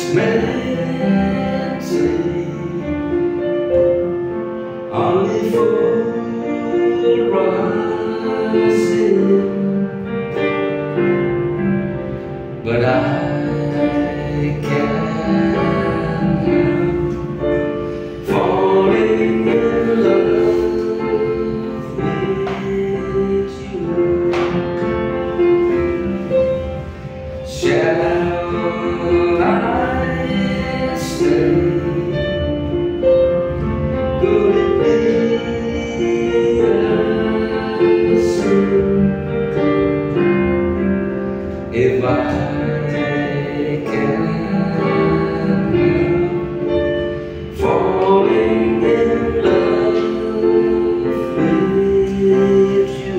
meant to be only for rising, but I can't help falling in love with you. Shall I stay? Could it be a sin if I can falling in love with you?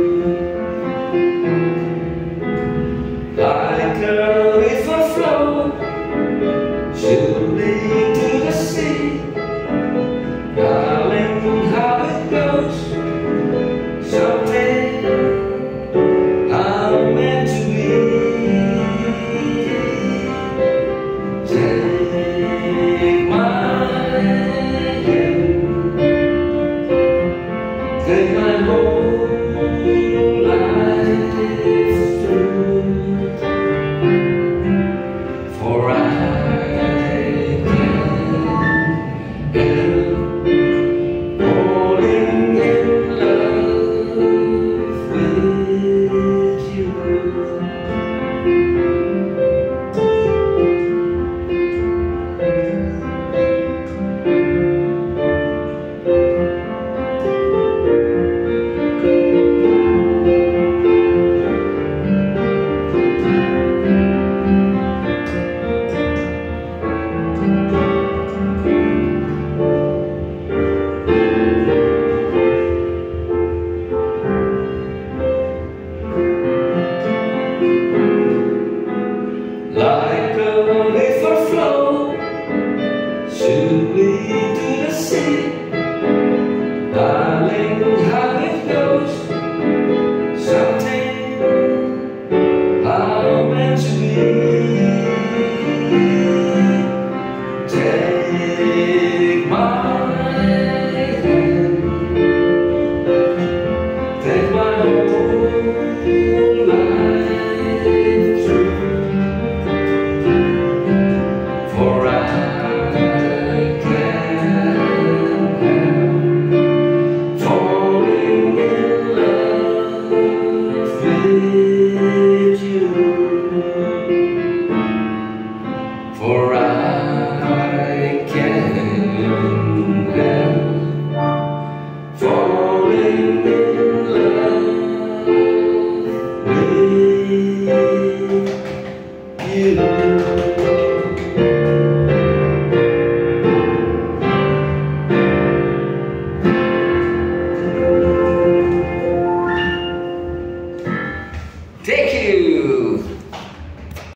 Like a river flow should lead to the sea, darling, how it goes. Someday I'm meant to be. Take my hand, take my whole life through, for I can't help falling in love with you. Like a river flow should lead to the sea, darling, how it goes. Someday I'm meant to be.